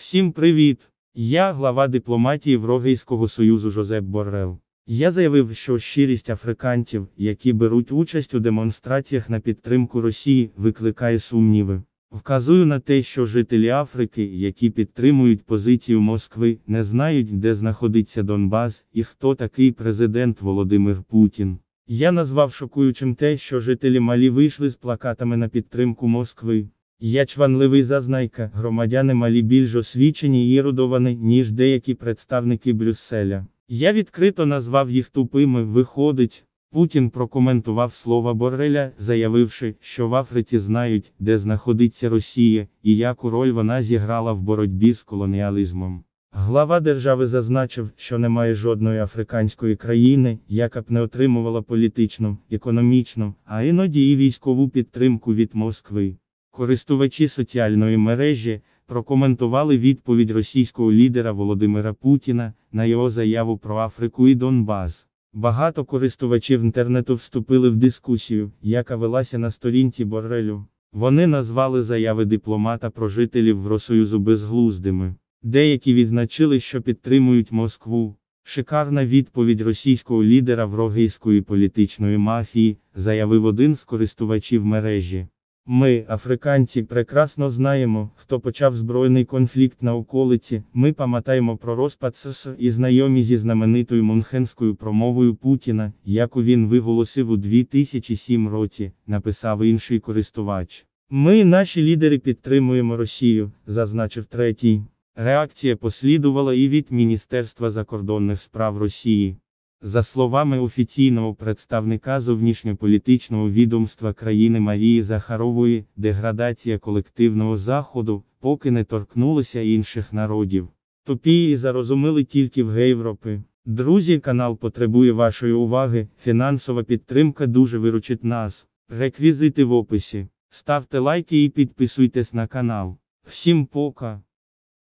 Всім привіт! Я глава дипломатії Європейського Союзу Жозеп Боррел. Я заявив, що щирість африканців, які беруть участь у демонстраціях на підтримку Росії, викликає сумніви. Вказую на те, що жителі Африки, які підтримують позицію Москви, не знають, де знаходиться Донбас і хто такий президент Володимир Путін. Я назвав шокуючим те, що жителі Малі вийшли з плакатами на підтримку Москви. Я чванливий зазнайка, громадяни Малі більш освічені і ерудовані, ніж деякі представники Брюсселя. Я відкрито назвав їх тупими, виходить. Путін прокоментував слова Борреля, заявивши, що в Африці знають, де знаходиться Росія, і яку роль вона зіграла в боротьбі з колоніалізмом. Глава держави зазначив, що немає жодної африканської країни, яка б не отримувала політичну, економічну, а іноді і військову підтримку від Москви. Користувачі соціальної мережі прокоментували відповідь російського лідера Володимира Путіна на його заяву про Африку і Донбас. Багато користувачів інтернету вступили в дискусію, яка велася на сторінці Боррелю. Вони назвали заяви дипломата про жителів Євросоюзу безглуздими. Деякі відзначили, що підтримують Москву. Шикарна відповідь російського лідера європейської політичної мафії, заявив один з користувачів мережі. Ми, африканці, прекрасно знаємо, хто почав збройний конфлікт на околиці, ми пам'ятаємо про розпад СССР і знайомі зі знаменитою мюнхенською промовою Путіна, яку він виголосив у 2007 році, написав інший користувач. Ми і наші лідери підтримуємо Росію, зазначив третій. Реакція послідувала і від Міністерства закордонних справ Росії. За словами офіційного представника зовнішньополітичного відомства країни Марії Захарової, деградація колективного Заходу поки не торкнулася інших народів. Тупі і зарозуміли тільки в Європі. Друзі, канал потребує вашої уваги, фінансова підтримка дуже виручить нас. Реквізити в описі. Ставте лайки і підписуйтесь на канал. Всім пока!